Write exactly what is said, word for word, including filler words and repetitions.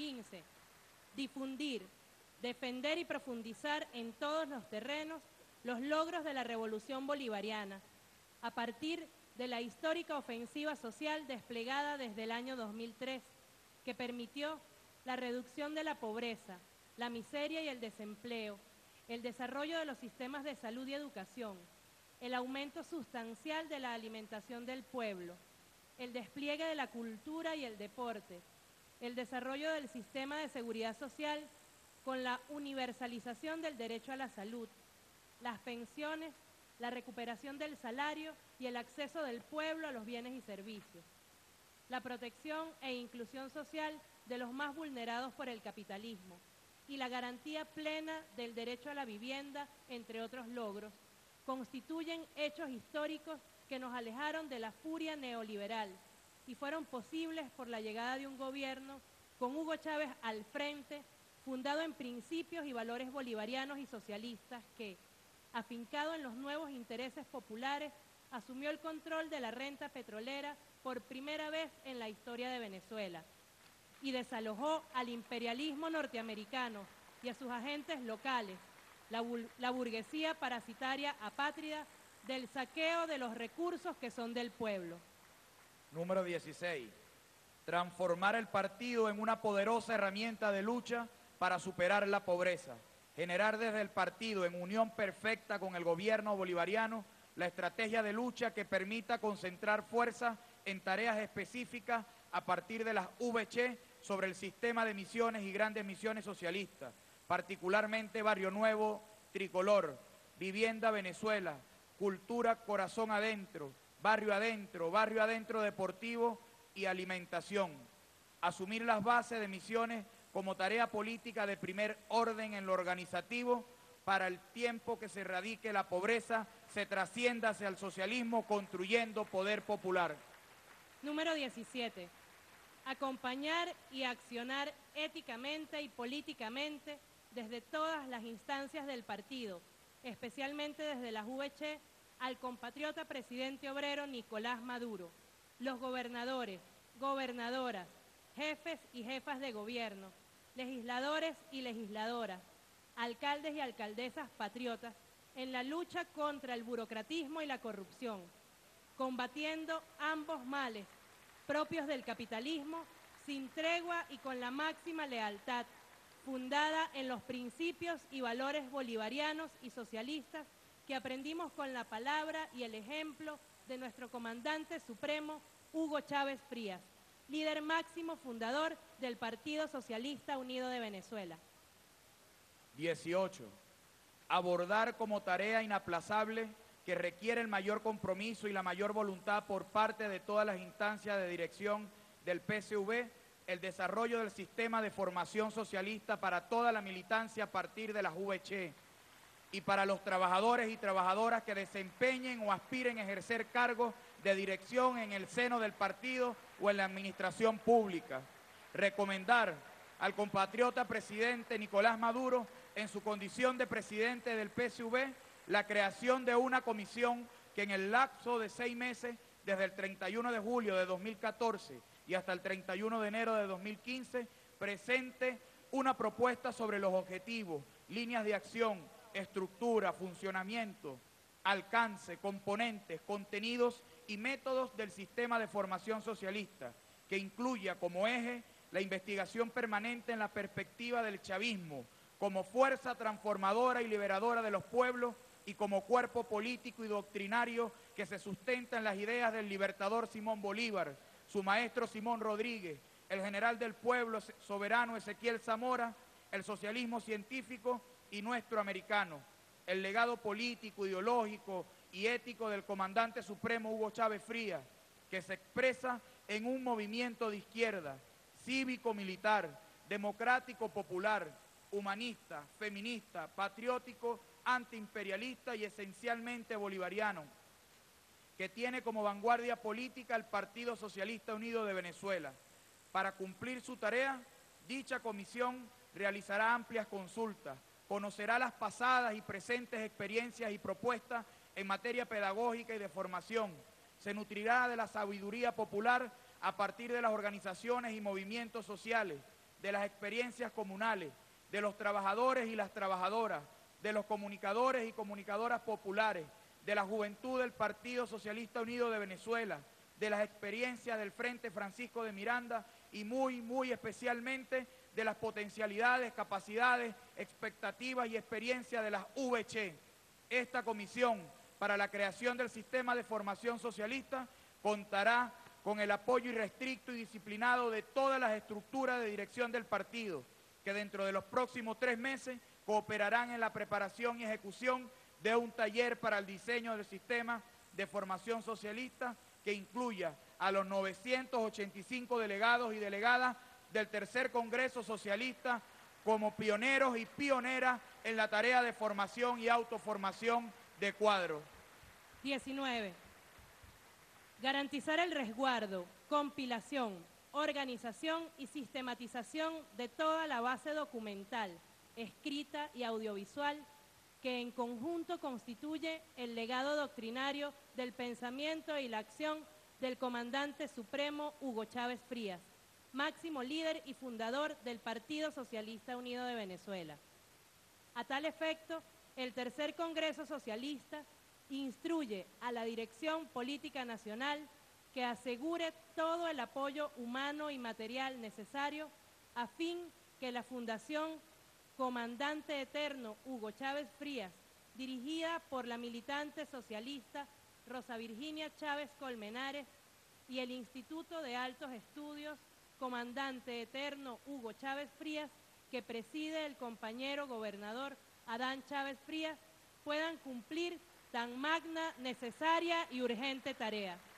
quince. Difundir, defender y profundizar en todos los terrenos los logros de la Revolución Bolivariana, a partir de la histórica ofensiva social desplegada desde el año dos mil tres, que permitió la reducción de la pobreza, la miseria y el desempleo, el desarrollo de los sistemas de salud y educación, el aumento sustancial de la alimentación del pueblo, el despliegue de la cultura y el deporte, el desarrollo del sistema de seguridad social con la universalización del derecho a la salud, las pensiones, la recuperación del salario y el acceso del pueblo a los bienes y servicios, la protección e inclusión social de los más vulnerados por el capitalismo y la garantía plena del derecho a la vivienda, entre otros logros, constituyen hechos históricos que nos alejaron de la furia neoliberal y fueron posibles por la llegada de un gobierno con Hugo Chávez al frente, fundado en principios y valores bolivarianos y socialistas que, afincado en los nuevos intereses populares, asumió el control de la renta petrolera por primera vez en la historia de Venezuela y desalojó al imperialismo norteamericano y a sus agentes locales, la, la burguesía parasitaria apátrida, del saqueo de los recursos que son del pueblo. Número dieciséis. Transformar el partido en una poderosa herramienta de lucha para superar la pobreza. Generar desde el partido, en unión perfecta con el gobierno bolivariano, la estrategia de lucha que permita concentrar fuerza en tareas específicas a partir de las V C sobre el sistema de misiones y grandes misiones socialistas, particularmente Barrio Nuevo, Tricolor, Vivienda Venezuela, Cultura Corazón Adentro, Barrio Adentro, Barrio Adentro Deportivo y Alimentación. Asumir las bases de misiones como tarea política de primer orden en lo organizativo para el tiempo que se erradique la pobreza, se trascienda hacia el socialismo construyendo poder popular. Número diecisiete. Acompañar y accionar éticamente y políticamente desde todas las instancias del partido, especialmente desde las V C, al compatriota presidente obrero Nicolás Maduro, los gobernadores, gobernadoras, jefes y jefas de gobierno, legisladores y legisladoras, alcaldes y alcaldesas patriotas en la lucha contra el burocratismo y la corrupción, combatiendo ambos males propios del capitalismo sin tregua y con la máxima lealtad, fundada en los principios y valores bolivarianos y socialistas que aprendimos con la palabra y el ejemplo de nuestro comandante supremo Hugo Chávez Frías, líder máximo fundador del Partido Socialista Unido de Venezuela. dieciocho. Abordar como tarea inaplazable que requiere el mayor compromiso y la mayor voluntad por parte de todas las instancias de dirección del P S V, el desarrollo del sistema de formación socialista para toda la militancia a partir de las V C y para los trabajadores y trabajadoras que desempeñen o aspiren a ejercer cargos de dirección en el seno del partido o en la administración pública. Recomendar al compatriota presidente Nicolás Maduro, en su condición de presidente del P S V, la creación de una comisión que en el lapso de seis meses, desde el treinta y uno de julio de dos mil catorce y hasta el treinta y uno de enero de dos mil quince, presente una propuesta sobre los objetivos, líneas de acción, estructura, funcionamiento, alcance, componentes, contenidos y métodos del sistema de formación socialista, que incluya como eje la investigación permanente en la perspectiva del chavismo, como fuerza transformadora y liberadora de los pueblos y como cuerpo político y doctrinario que se sustenta en las ideas del libertador Simón Bolívar, su maestro Simón Rodríguez, el general del pueblo soberano Ezequiel Zamora, el socialismo científico y nuestro americano, el legado político, ideológico y ético del comandante supremo Hugo Chávez Frías, que se expresa en un movimiento de izquierda, cívico-militar, democrático popular, humanista, feminista, patriótico, antiimperialista y esencialmente bolivariano, que tiene como vanguardia política el Partido Socialista Unido de Venezuela. Para cumplir su tarea, dicha comisión realizará amplias consultas, conocerá las pasadas y presentes experiencias y propuestas en materia pedagógica y de formación, se nutrirá de la sabiduría popular a partir de las organizaciones y movimientos sociales, de las experiencias comunales, de los trabajadores y las trabajadoras, de los comunicadores y comunicadoras populares, de la juventud del Partido Socialista Unido de Venezuela, de las experiencias del Frente Francisco de Miranda y muy, muy especialmente de las potencialidades, capacidades, expectativas y experiencias de las U V C. Esta comisión para la creación del sistema de formación socialista contará con el apoyo irrestricto y disciplinado de todas las estructuras de dirección del partido, que dentro de los próximos tres meses cooperarán en la preparación y ejecución de un taller para el diseño del sistema de formación socialista que incluya a los novecientos ochenta y cinco delegados y delegadas del tercer Congreso Socialista como pioneros y pioneras en la tarea de formación y autoformación de cuadros. diecinueve. Garantizar el resguardo, compilación, organización y sistematización de toda la base documental, escrita y audiovisual que en conjunto constituye el legado doctrinario del pensamiento y la acción del comandante supremo Hugo Chávez Frías, máximo líder y fundador del Partido Socialista Unido de Venezuela. A tal efecto, el tercer Congreso Socialista instruye a la Dirección Política Nacional que asegure todo el apoyo humano y material necesario a fin que la Fundación Comandante Eterno Hugo Chávez Frías, dirigida por la militante socialista Rosa Virginia Chávez Colmenares, y el Instituto de Altos Estudios Comandante Eterno Hugo Chávez Frías, que preside el compañero gobernador Adán Chávez Frías, puedan cumplir tan magna, necesaria y urgente tarea.